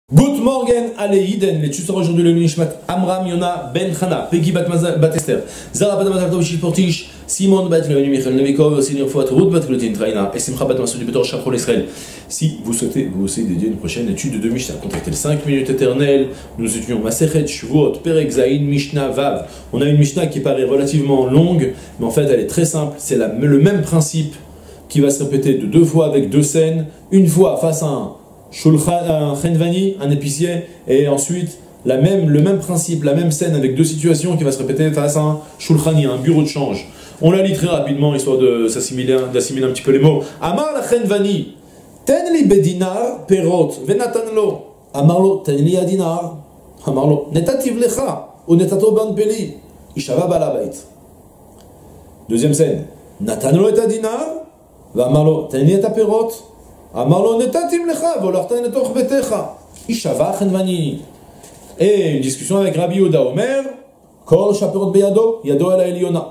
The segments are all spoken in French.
Good morning, Aleiden, l'étude sera aujourd'hui le Nishmat Amram Yona Ben Chana, Peggy Bat Esther, Zara Bat Mazal Tov Portish, Simon Bat Leoni Michel Nevikov, Senior Fouat Ruth Bat Glutin Traina, et Simcha Bat Massoud Betor Chachol Israël. Si vous souhaitez vous aussi dédier une prochaine étude de Mishnah, contactez les 5 minutes éternelles. Nous étudions Masechet Shvuot, Perek Zayin, Mishnah Vav. On a une Mishnah qui paraît relativement longue, mais en fait elle est très simple. C'est le même principe qui va se répéter de deux fois avec deux scènes, une fois face à un Chenvani, un épicier, et ensuite le même principe, la même scène avec deux situations qui va se répéter face à un Shulchani, un bureau de change. On la lit très rapidement, histoire d'assimiler un petit peu les mots. Amar la Chenvani, ten li bedinar perot, venatan lo. Amar lo, ten li adinar. Amar lo, netativ lecha, ou netato ban peli. Ishava balabait. Deuxième scène. Natan lo et adinar, va lo, ten li et perot. Amarlo netatim lecha, volartan netoch betecha. Ishava chenvani. Et une discussion avec Rabbi Yehuda Omer, kol shaperot beyado, yado ala eliona.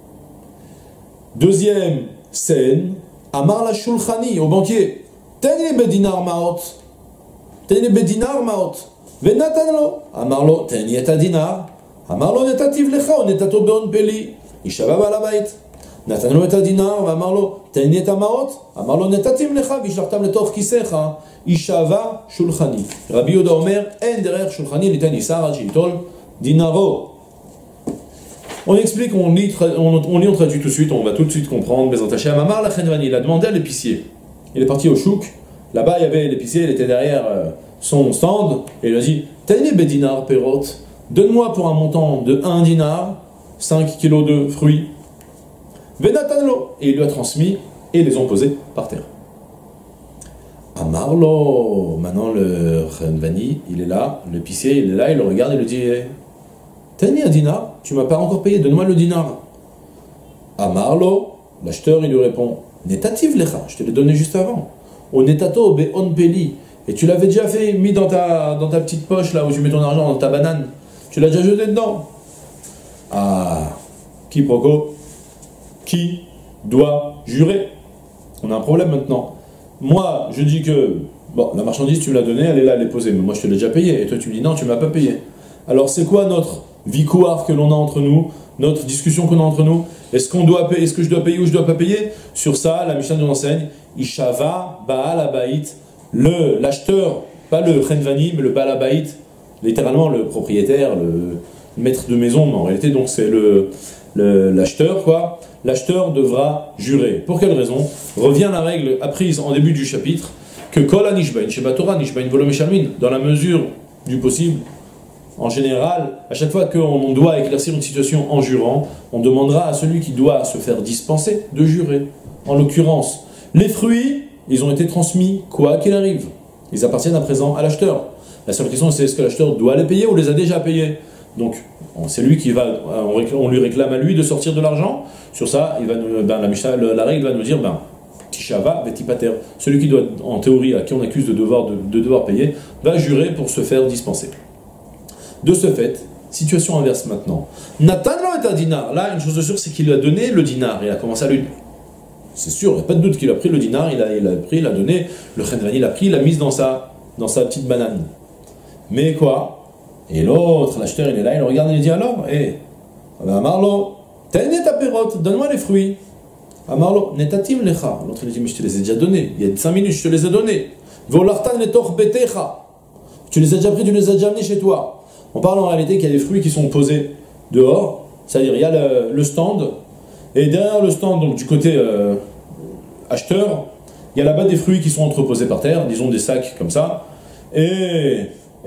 Deuxième scène, Amar la shulchani, au banquier, teni bedinar maot, teni bedinar maot, venatan lo, Amarlo teni et adinar, Amarlo netativ lecha, netato beon peli, Ishava balabait. נתנו את הדינר ואמר לו תן לי את המעות, אמר לו נתתים לך והשלכתם לתוך כיסך, יישבע שולחני. רבי יהודה אומר אין דרך שולחני ניתן איסר עד שייטול דינרו. On explique, on lit, on traduit tout de suite, on va tout de suite comprendre. Bezrat Hashem, Amar la Chenvani, il a demandé à l'épicier. Il est parti au chouk, là-bas il y avait l'épicier, il était derrière son stand, et il a dit Teni bedinar perot, donne-moi pour un montant de 1 dinar, 5 kilos de fruits. Venatanlo, et il lui a transmis et ils les ont posés par terre. Amarlo, maintenant le Chenvani, il est là, l'épicier, il est là, il le regarde et lui dit Tani un dinar, tu m'as pas encore payé, donne-moi le dinar. Amarlo, l'acheteur, il lui répond Netativ lecha, je te l'ai donné juste avant. O netato beon peli, et tu l'avais déjà fait, mis dans ta petite poche là où tu mets ton argent, dans ta banane, tu l'as déjà jeté dedans. Ah, quiproquo. Qui doit jurer? On a un problème maintenant. Moi, je dis que, bon, la marchandise, tu me l'as donnée, elle est là, elle est posée, mais moi, je te l'ai déjà payée. Et toi, tu me dis, non, tu ne m'as pas payé. Alors, c'est quoi notre vicouar que l'on a entre nous, notre discussion qu'on a entre nous? Est-ce qu'on doit payer, est-ce que je dois payer ou je ne dois pas payer? Sur ça, la Mishnah nous enseigne, Ishava Baal Abaït, l'acheteur, pas le Chenvani, mais le Baal Abaït, littéralement le propriétaire, le maître de maison, mais en réalité, donc, c'est l'acheteur, quoi. L'acheteur devra jurer. Pour quelle raison? Revient la règle apprise en début du chapitre que Kol Anishbain, Sheba Torah, Nishbain Volo Meshalmin, dans la mesure du possible, en général, à chaque fois qu'on doit éclaircir une situation en jurant, on demandera à celui qui doit se faire dispenser de jurer. En l'occurrence, les fruits, ils ont été transmis quoi qu'il arrive. Ils appartiennent à présent à l'acheteur. La seule question, c'est est-ce que l'acheteur doit les payer ou les a déjà payés? Donc, c'est lui qui va, on lui réclame à lui de sortir de l'argent. Sur ça, il va la règle va nous dire, Tishava vetipater. Celui qui doit, en théorie, à qui on accuse de devoir payer, va jurer pour se faire dispenser. De ce fait, situation inverse maintenant. Nathan est un dinar. Là, une chose de sûre, c'est qu'il lui a donné le dinar. Il a commencé à lui. C'est sûr, il n'y a pas de doute qu'il a pris le dinar, il a donné, le Chenvani l'a pris, il l'a mis dans sa petite banane. Mais quoi? Et l'autre, l'acheteur, il est là, il le regarde et il dit alors, Amarlo, tenez ta pérote, donne-moi les fruits. Amarlo, netatim lecha. L'autre, il dit, mais je te les ai déjà donnés. Il y a 5 minutes, je te les ai donnés. Volartan netoch betecha. Tu les as déjà pris, tu les as déjà amenés chez toi. On parle en réalité qu'il y a des fruits qui sont posés dehors, c'est-à-dire il y a le stand, et derrière le stand, donc du côté acheteur, il y a là-bas des fruits qui sont entreposés par terre, disons des sacs comme ça, et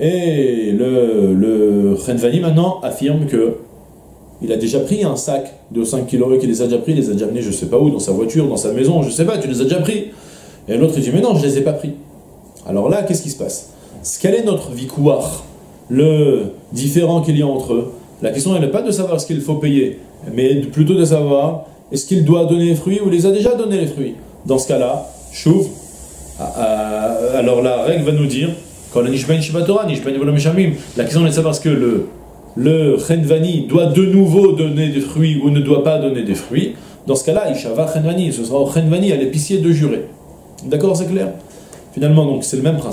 le Chenvani maintenant affirme que il a déjà pris un sac de 5 kilos et qu'il les a déjà pris, il les a déjà amenés je sais pas où, dans sa voiture, dans sa maison, je sais pas, tu les as déjà pris. Et l'autre il dit mais non, je les ai pas pris. Alors là, qu'est-ce qui se passe? Quel est notre vikouar, le différent qu'il y a entre eux? La question elle n'est pas de savoir ce qu'il faut payer, mais plutôt de savoir est-ce qu'il doit donner les fruits ou il les a déjà donné les fruits. Dans ce cas-là, chouv, alors la règle va nous dire la question est de savoir est-ce que le Chenvani doit de nouveau donner des fruits ou ne doit pas donner des fruits. Dans ce cas-là, Ishava Chenvani, ce sera au Chenvani, à l'épicier de jurer. D'accord, c'est clair? Finalement, donc, c'est le même principe.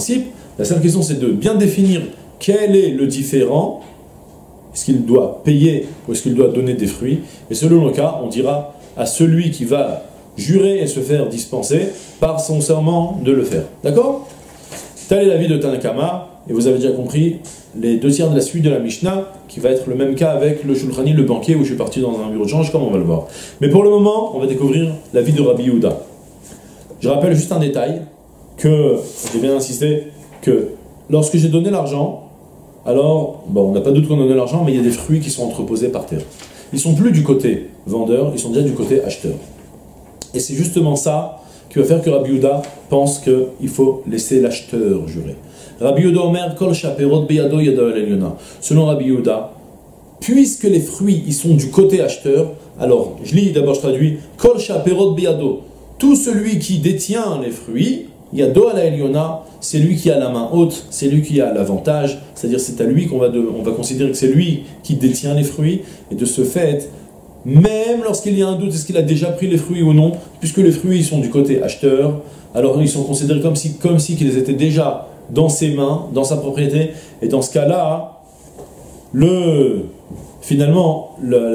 La seule question, c'est de bien définir quel est le différent. Est-ce qu'il doit payer ou est-ce qu'il doit donner des fruits? Et selon le cas, on dira à celui qui va jurer et se faire dispenser par son serment de le faire. D'accord? Tel est l'avis de Tanakama, et vous avez déjà compris les 2 tiers de la suite de la Mishnah, qui va être le même cas avec le Shulchani, le banquier, où je suis parti dans un bureau de change, comme on va le voir. Mais pour le moment, on va découvrir l'avis de Rabbi Yehuda. Je rappelle juste un détail, que j'ai bien insisté, que lorsque j'ai donné l'argent, alors, bon, on n'a pas de doute qu'on a donné l'argent, mais il y a des fruits qui sont entreposés par terre. Ils ne sont plus du côté vendeur, ils sont déjà du côté acheteur. Et c'est justement ça qui va faire que Rabbi Yehuda pense qu'il faut laisser l'acheteur jurer. Rabbi Yehuda Omer, Kol Shaperot Beyado Yado El Eliona. Selon Rabbi Yehuda, puisque les fruits ils sont du côté acheteur, alors, je lis d'abord, je traduis, Kol Shaperot Beyado. Tout celui qui détient les fruits, Yado El Eliona, c'est lui qui a la main haute, c'est lui qui a l'avantage, c'est-à-dire c'est à lui qu'on va considérer que c'est lui qui détient les fruits, et de ce fait, même lorsqu'il y a un doute, est-ce qu'il a déjà pris les fruits ou non, puisque les fruits ils sont du côté acheteur, alors ils sont considérés comme si qu'ils étaient déjà dans ses mains, dans sa propriété, et dans ce cas-là, finalement,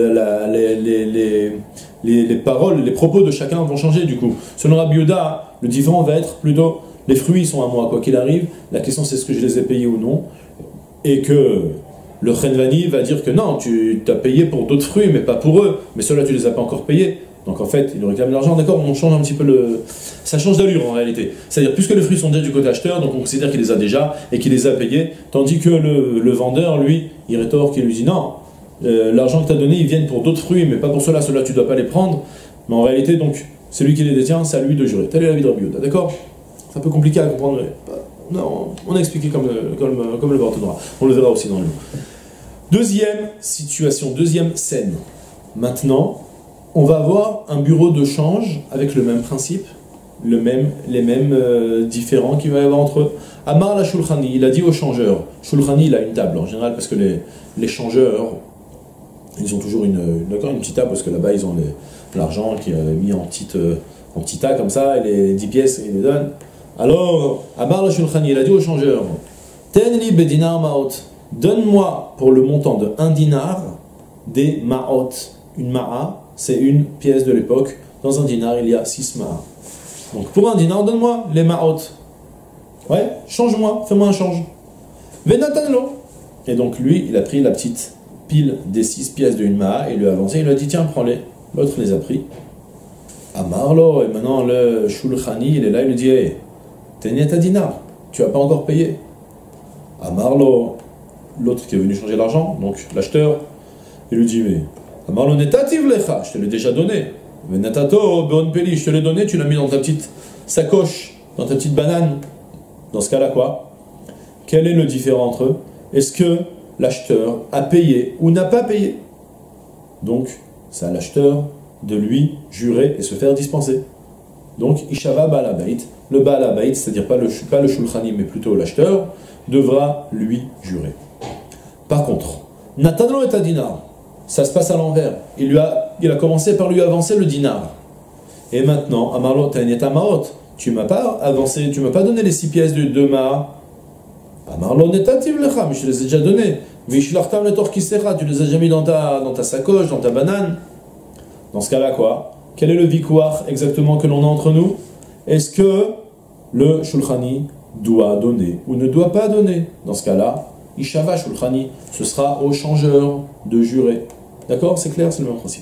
les paroles, les propos de chacun vont changer du coup. Selon Rabbi Yehuda, le différent va être plutôt les fruits sont à moi, quoi qu'il arrive. La question c'est est-ce que je les ai payés ou non. Et que le Chenvani va dire que non, tu as payé pour d'autres fruits, mais pas pour eux. Mais ceux-là, tu les as pas encore payés. Donc en fait, il nous réclame l'argent. D'accord, on change un petit peu ça change d'allure en réalité. C'est-à-dire, puisque les fruits sont déjà du côté acheteur, donc on considère qu'il les a déjà et qu'il les a payés. Tandis que le vendeur, lui, il rétorque, qui lui dit non, l'argent que tu as donné, ils viennent pour d'autres fruits, mais pas pour ceux-là. Ceux-là, tu ne dois pas les prendre. Mais en réalité, donc, celui qui les détient, c'est à lui de jurer. Tel est l'avis de Rabbi Yehuda. D'accord? C'est un peu compliqué à comprendre, mais non, on a expliqué comme le Barthénora. On le verra aussi dans le livre. Deuxième situation, deuxième scène. Maintenant, on va avoir un bureau de change avec le même principe, les mêmes différends qu'il va y avoir entre eux. Amar la Shulchani, il a dit au changeur. Shulchani, il a une table en général parce que les changeurs, ils ont toujours une petite table parce que là-bas ils ont l'argent qui est mis en petit tas comme ça, et les 10 pièces, ils les donnent. Alors, Amar la Shulchani, il a dit au changeur, Tenli bedinar ma'ot, donne-moi pour le montant de 1 dinar des ma'ot. Une ma'a, c'est une pièce de l'époque. Dans un dinar, il y a 6 ma'a. Donc pour 1 dinar, donne-moi les ma'ot. Ouais, change-moi, fais-moi un change. Venatanlo. Et donc lui, il a pris la petite pile des 6 pièces d'une ma'a et il lui a avancé. Il lui a dit, tiens, prends-les. L'autre les a pris. Amarlo, et maintenant le Shulchani, il est là, il lui dit, hey, t'es ta dinar, tu n'as pas encore payé. Amarlo, l'autre qui est venu changer l'argent, donc l'acheteur, il lui dit, mais Amarlo netativ lecha, je te l'ai déjà donné. Venatato beon peli, je te l'ai donné, tu l'as mis dans ta petite sacoche, dans ta petite banane. Dans ce cas-là, quoi? Quel est le différent entre eux? Est-ce que l'acheteur a payé ou n'a pas payé? Donc, c'est à l'acheteur de lui jurer et se faire dispenser. Donc, Ishava Baal Habait, le Baal Habait, c'est-à-dire pas le Shulchani, mais plutôt l'acheteur, devra lui jurer. Par contre, Natanlo et dinar, ça se passe à l'envers. Il a commencé par lui avancer le dinar. Et maintenant, Amarlo Ta'anet Maot, tu m'as pas avancé, tu m'as pas donné les 6 pièces de 2 ma'a. Amarlo Netativ Lecha, mais je te les ai déjà donnés. Vishlartam le Torkisera, tu les as déjà mis dans ta sacoche, dans ta banane. Dans ce cas-là, quoi? Quel est le vikouar exactement que l'on a entre nous? Est-ce que le Shulchani doit donner ou ne doit pas donner? Dans ce cas-là, Ishava Shulchani, ce sera au changeur de jurer. D'accord? C'est clair, c'est le même principe.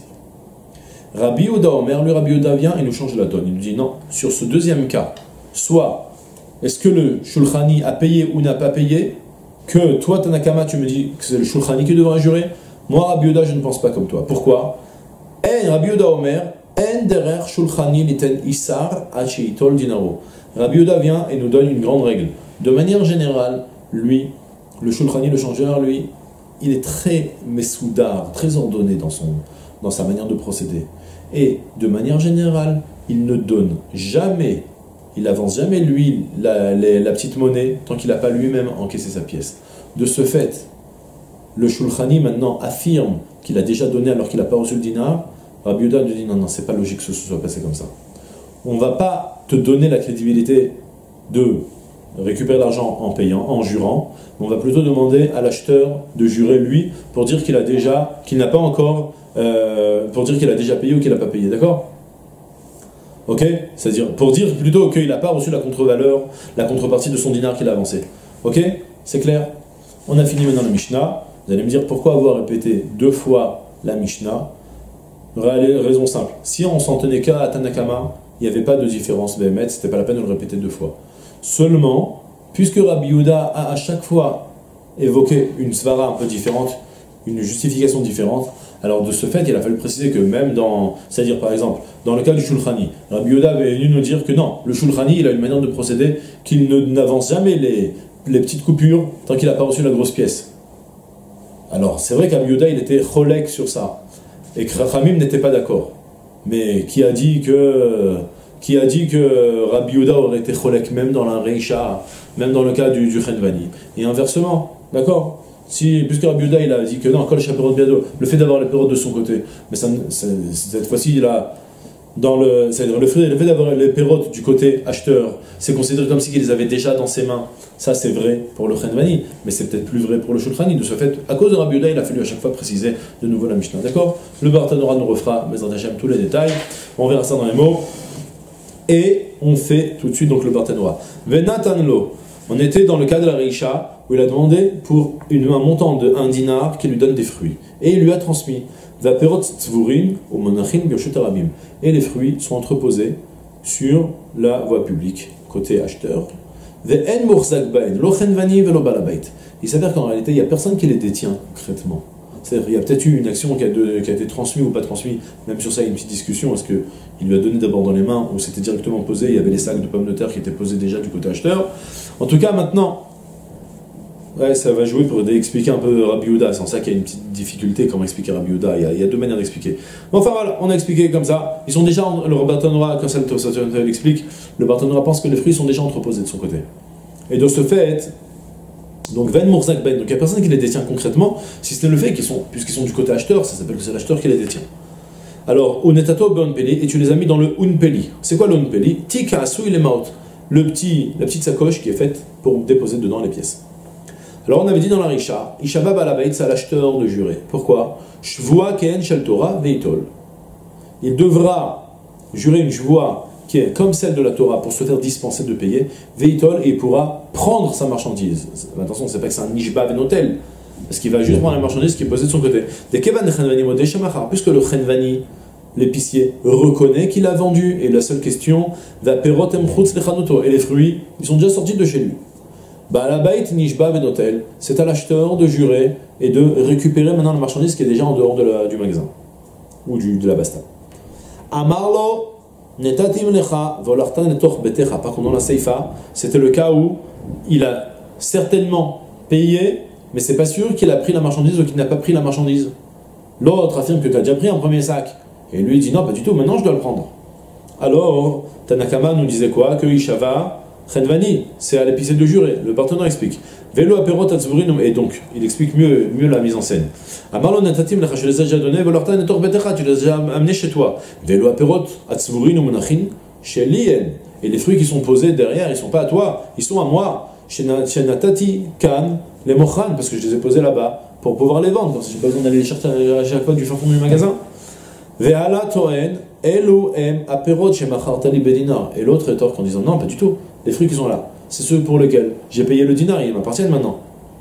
Rabbi Yehuda Omer, le Rabbi Yehuda vient et nous change la donne. Il nous dit non, sur ce deuxième cas, soit est-ce que le Shulchani a payé ou n'a pas payé? Que toi, Tanakama, tu me dis que c'est le Shulchani qui devra jurer? Moi, Rabbi Yehuda, je ne pense pas comme toi. Pourquoi? Rabbi Yehuda Omer, en derer Shulchani liten isar acheitol dinaro. Rabbi Yehuda vient et nous donne une grande règle. De manière générale, lui, le Shulchani, le changeur, lui, il est très messoudar, très ordonné dans sa manière de procéder. Et de manière générale, il ne donne jamais, il avance jamais lui la petite monnaie tant qu'il n'a pas lui-même encaissé sa pièce. De ce fait, le Shulchani maintenant affirme qu'il a déjà donné alors qu'il n'a pas reçu le dinar. Rabbi Yehuda nous dit non, c'est pas logique que ce soit passé comme ça. On ne va pas te donner la crédibilité de récupérer l'argent en payant, en jurant, mais on va plutôt demander à l'acheteur de jurer lui pour dire qu'il a déjà, qu'il n'a pas encore, pour dire qu'il a déjà payé ou qu'il n'a pas payé, d'accord? Ok? C'est-à-dire pour dire plutôt qu'il n'a pas reçu la contre-valeur, la contrepartie de son dinar qu'il a avancé. Ok? C'est clair? On a fini maintenant la Mishnah. Vous allez me dire pourquoi avoir répété 2 fois la Mishnah? Raison simple. Si on s'en tenait qu'à Tanakama, il n'y avait pas de différence. Béhémet, c'était pas la peine de le répéter 2 fois. Seulement, puisque Rabbi Yehuda a à chaque fois évoqué une svara un peu différente, une justification différente, alors de ce fait, il a fallu préciser que même dans, c'est-à-dire par exemple, dans le cas du Shulchani, Rabbi Yehuda avait venu nous dire que non, le Shulchani, il a une manière de procéder qu'il n'avance jamais les petites coupures tant qu'il n'a pas reçu la grosse pièce. Alors, c'est vrai qu'Rabbi Yehuda, il était cholek sur ça, et que Chachamim n'était pas d'accord. Mais qui a dit que Rabbi Yehuda aurait été cholek même dans la Reisha, même dans le cas du Chenvani? Et inversement, d'accord? Puisque Rabbi Yehuda, il a dit que non, Kol Shapirot Biado, le fait d'avoir les pérotes de son côté, mais cette fois-ci, c'est-à-dire le fait d'avoir les pérotes du côté acheteur, c'est considéré comme si il les avait déjà dans ses mains. Ça, c'est vrai pour le Chenvani, mais c'est peut-être plus vrai pour le Shulchani. De ce fait, à cause de Rabbi Yehuda, il a fallu à chaque fois préciser de nouveau la Mishnah. D'accord? Le Bartanora nous refera, mais en Hachem, tous les détails. On verra ça dans les mots. Et on fait tout de suite donc le Bartanora. Venatanlo. On était dans le cas de la Reisha, où il a demandé pour un montant de 1 dinar qui lui donne des fruits. Et il lui a transmis. Vaperot tzvurim ou monachim birshut arabim. Et les fruits sont entreposés sur la voie publique, côté acheteur. Ve'en murzak baen, lo chenvani velo balabait. Il s'avère qu'en réalité, il n'y a personne qui les détient concrètement. C'est-à-dire qu'il y a peut-être eu une action qui a été transmise ou pas transmise. Même sur ça, il y a une petite discussion. Est-ce qu'il lui a donné d'abord dans les mains ou c'était directement posé? Il y avait les sacs de pommes de terre qui étaient posés déjà du côté acheteur. En tout cas, maintenant, ouais, ça va jouer pour expliquer un peu Rabbi Yehuda. C'est en ça qu'il y a une petite difficulté comment expliquer Rabbi Yehuda. Il y a 2 manières d'expliquer. Bon, enfin voilà, on a expliqué comme ça. Ils sont déjà, le Bartanora, comme ça l'explique, le Bartanora pense que les fruits sont déjà entreposés de son côté. Et de ce fait, donc Ven Murzak Ben, donc il n'y a personne qui les détient concrètement, si ce n'est le fait puisqu'ils sont du côté acheteur, ça s'appelle que c'est l'acheteur qui les détient. Alors, Unetato Beonpeli, et tu les as mis dans le Unpeli. C'est quoi le Unpeli? Tika Asui le Maot, la petite sacoche qui est faite pour déposer dedans les pièces. Alors on avait dit dans la Risha, Ishava Balabait, c'est à l'acheteur de jurer. Pourquoi? Shvua Ken Shel Torah Veitol. Il devra jurer une shvua qui est comme celle de la Torah pour se faire dispenser de payer, Veitol, et il pourra prendre sa marchandise. Attention, c'est pas que c'est un Nishba Venotel, parce qu'il va juste prendre la marchandise qui est posée de son côté. Puisque le Chenvani, l'épicier, reconnaît qu'il a vendu, et la seule question, et les fruits, ils sont déjà sortis de chez lui. Balabait Nishba Venotel, c'est à l'acheteur de jurer et de récupérer maintenant la marchandise qui est déjà en dehors du magasin, ou de la basta. Amarlo, Netatim lecha, volartan etoch betecha. Par contre, dans la Seifa, c'était le cas où il a certainement payé, mais c'est pas sûr qu'il a pris la marchandise ou qu'il n'a pas pris la marchandise. L'autre affirme que tu as déjà pris un premier sac. Et lui dit non, pas du tout, maintenant je dois le prendre. Alors, Tanakama nous disait quoi? Que Ishava, Chenvani, c'est à l'épicier de jurer. Le partenaire explique. Velo aperot atzvurin, et donc, il explique mieux la mise en scène. Amarlo netatim lecha, je les ai déjà donnés, volartan etor betecha, tu les as déjà amenés chez toi. Velo aperot atzvurin ou monachin, chez lien. Et les fruits qui sont posés derrière, ils ne sont pas à toi, ils sont à moi. Chez Natati, Kan, les mochan, parce que je les ai posés là-bas, pour pouvoir les vendre, parce que j'ai pas besoin d'aller les chercher à chaque fois du fin fond du magasin. Ve'ala toen, elu em aperot chez machartali bedinar. Et l'autre rétorque en disant non, pas du tout. Les fruits qui sont là, c'est ceux pour lesquels j'ai payé le dinar, ils m'appartiennent maintenant.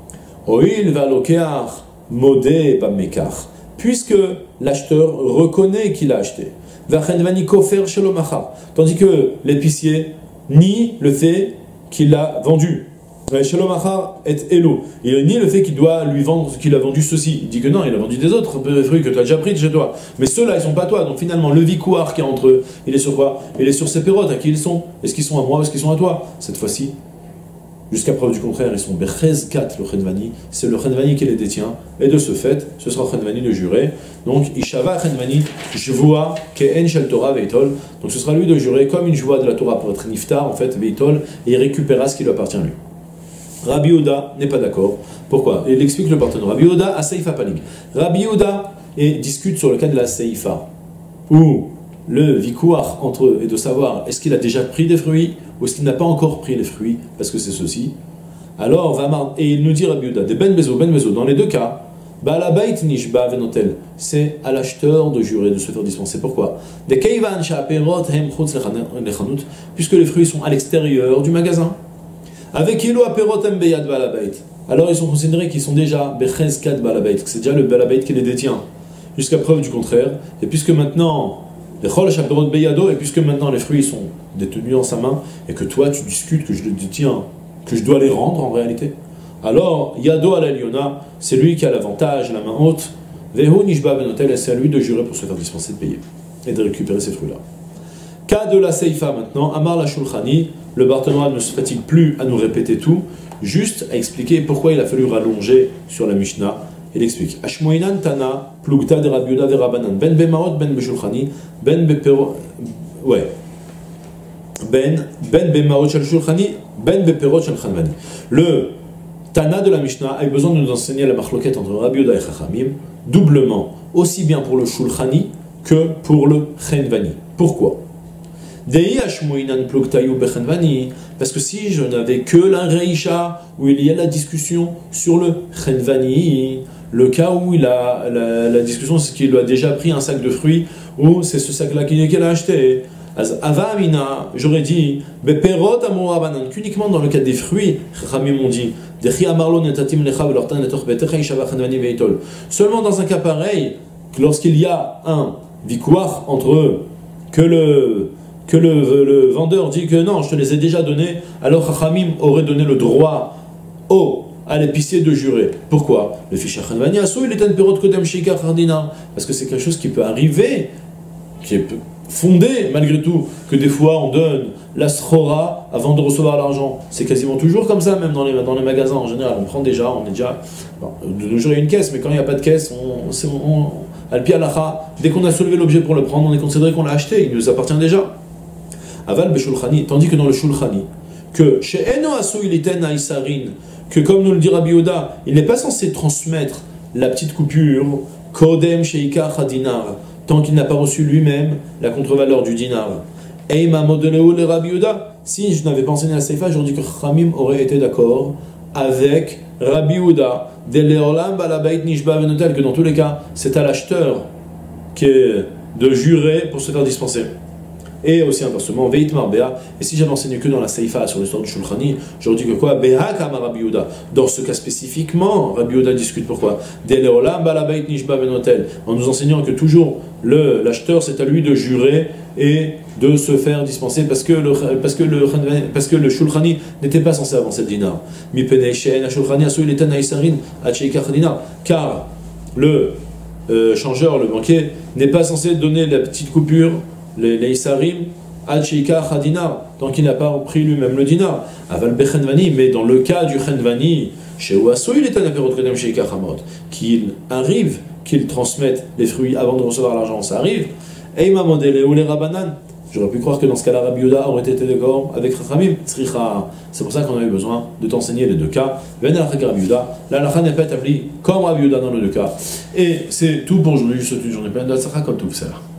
Oil va lokear modé bamekar, puisque l'acheteur reconnaît qu'il a acheté. Vachenvani kofer shelomachar, tandis que l'épicier nie le fait qu'il a vendu. Shelomachar est elo, il nie le fait qu'il doit lui vendre qu'il a vendu ceci. Il dit que non, il a vendu des autres fruits que tu as déjà pris de chez toi. Mais ceux-là, ils sont pas à toi. Donc finalement, le vicouar qui est entre eux, il est sur quoi? Il est sur ces pérotes. À qui ils sont? Est-ce qu'ils sont à moi ou est-ce qu'ils sont à toi? Cette fois-ci, jusqu'à preuve du contraire, ils sont Berchez 4, le Chenvani. C'est le Chenvani qui les détient. Et de ce fait, ce sera Chenvani de jurer. Donc, Ishava Chenvani, Jvoa, Ke'en Shel Torah Veitol. Donc ce sera lui de jurer comme une Jvoa de la Torah pour être Niftar, en fait, Veitol, et il récupérera ce qui lui appartient à lui. Rabbi Yehuda n'est pas d'accord. Pourquoi? Il explique le partenaire. Rabbi Yehuda a Seifa Palig. Rabbi Yehuda discute sur le cas de la Seifa, où le vikouar entre eux est de savoir est-ce qu'il a déjà pris des fruits ou ou est-ce qu'il n'a pas encore pris les fruits, parce que c'est ceci. Alors, et il nous dit Rabbi Yehuda, des ben bezo, dans les deux cas, Balabait nishba venotel, c'est à l'acheteur de jurer, de se faire dispenser. Pourquoi? Des keivan sha'aperot hem chutz lechanut, puisque les fruits sont à l'extérieur du magasin. Avec ilo aperot hem beyad balabait, alors ils sont considérés qu'ils sont déjà bechezkat balabait, que c'est déjà le balabait qui les détient, jusqu'à preuve du contraire. Et puisque maintenant, bechol sha'aperot beyado, et puisque maintenant les fruits sont détenus en sa main, et que toi tu discutes que je les détiens, que je dois les rendre en réalité, alors yado al eliona, c'est lui qui a l'avantage, la main haute, vehu nishba benotel, et c'est à lui de jurer pour se faire dispenser de payer et de récupérer ces fruits-là. Cas de la seifa maintenant, Amar la Shulchani, le Barthénois ne se fatigue plus à nous répéter tout, juste à expliquer pourquoi il a fallu rallonger sur la Mishnah. Il explique Ashmoinan Tana, Plugta de Rabbi Yehuda Verabanan, Ben Bemaot, Ben Beshulchani, Ben Bepero. Ouais. Ben Bemaot Shel Shulchani, Ben Beperot Shel Chanvani. Le Tana de la Mishnah a eu besoin de nous enseigner la marloquette entre Rabbi Yehuda et Chachamim, doublement, aussi bien pour le Shulchani que pour le Chanvani. Pourquoi? Parce que si je n'avais que la Reisha, où il y a la discussion sur le Chenvani, le cas où il a la discussion, c'est qu'il a déjà pris un sac de fruits, ou c'est ce sac-là qu'il a acheté. Avamina, j'aurais dit, qu'uniquement dans le cas des fruits, Chachamim m'ont dit, seulement dans un cas pareil, lorsqu'il y a un vikouach entre eux, que le vendeur dit que non, je te les ai déjà donnés, alors Chachamim aurait donné le droit à l'épicier de jurer. Pourquoi? Le fichier Chanvani Asou, il est un perot kodem shikar hardina. Parce que c'est quelque chose qui peut arriver, qui est fondé malgré tout, que des fois on donne la srora avant de recevoir l'argent. C'est quasiment toujours comme ça, même dans les magasins en général. On prend déjà, on est déjà. Bon, de nos jours il y a une caisse, mais quand il n'y a pas de caisse, Al-Pi Alacha, dès qu'on a soulevé l'objet pour le prendre, on est considéré qu'on l'a acheté, il nous appartient déjà. Aval Beshulchani, tandis que dans le Shulchani, que chez Eno Asu Iliten Aisarin, que comme nous le dit Rabbi Yehuda, il n'est pas censé transmettre la petite coupure Kodem Sheika Khadinar, tant qu'il n'a pas reçu lui-même la contre-valeur du dinar. Eima Modeleo le Rabbi Yehuda, si je n'avais pas enseigné la Seifa, j'aurais dit que Khamim aurait été d'accord avec Rabbi Yehuda, Deleolam Balabait Nishba Venotel, que dans tous les cas, c'est à l'acheteur de jurer pour se faire dispenser. Et aussi inversement, Veit Marbea. Et si j'avais enseigné que dans la Seifa sur l'histoire du Shulchani, j'aurais dit que quoi? Beha Kama Rabbi Yehuda. Dans ce cas spécifiquement, Rabbi Yehuda discute pourquoi? Deleolam Balabait Nishba Venotel. En nous enseignant que toujours l'acheteur, c'est à lui de jurer et de se faire dispenser parce que le Shulchani n'était pas censé avancer le dinar. Mi Penei She'en Shulchani Asu Iliten Aisarin Acheikach dinar. Car le changeur, le banquier, n'est pas censé donner la petite coupure, les Isarim, Ad-Sheikah Khadinar, tant qu'il n'a pas pris lui-même le dinar. Aval Bechenvani, mais dans le cas du Chenvani, chez Ouasso, il est un apéro de Kodem Sheikah Hamot, qu'il arrive, qu'il transmette les fruits avant de recevoir l'argent, ça arrive. Eima Modele ou les Rabanan. J'aurais pu croire que dans ce cas-là, Rabbi Yehuda aurait été d'accord avec Chachamim. C'est pour ça qu'on a eu besoin de t'enseigner les deux cas. Venez à Rabbi Yehuda. La halakha n'est pas établie comme Rabbi Yehuda dans les deux cas. Et c'est tout pour aujourd'hui. Je souhaite une journée pleine de tzlacha comme tout ça.